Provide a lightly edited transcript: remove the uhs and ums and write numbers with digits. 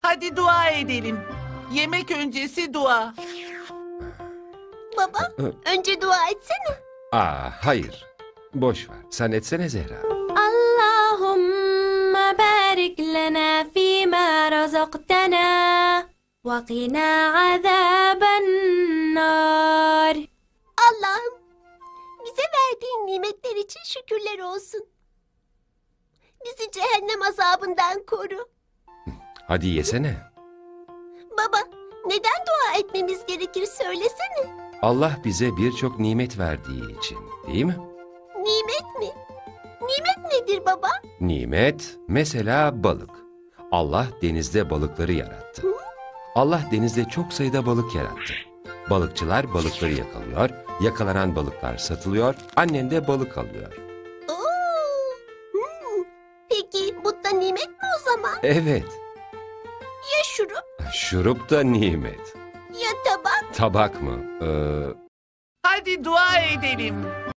Hadi dua edelim. Yemek öncesi dua. Baba, önce dua etsene. Hayır. Boş ver. Sen etsene Zehra. Allahümme barik lana fîmâ razaqtana ve qina azâben nâr. Allah'ım, bize verdiğin nimetler için şükürler olsun. Bizi cehennem azabından koru. Hadi yesene. Baba, neden dua etmemiz gerekir söylesene. Allah bize birçok nimet verdiği için, değil mi? Nimet mi? Nimet nedir baba? Nimet, mesela balık. Allah denizde balıkları yarattı. Allah denizde çok sayıda balık yarattı. Balıkçılar balıkları yakalıyor, yakalanan balıklar satılıyor, annen de balık alıyor. Oo. Peki bu da nimet mi o zaman? Evet, Ya şurup şurup da nimet. ya tabak? Tabak mı? Hadi dua edelim.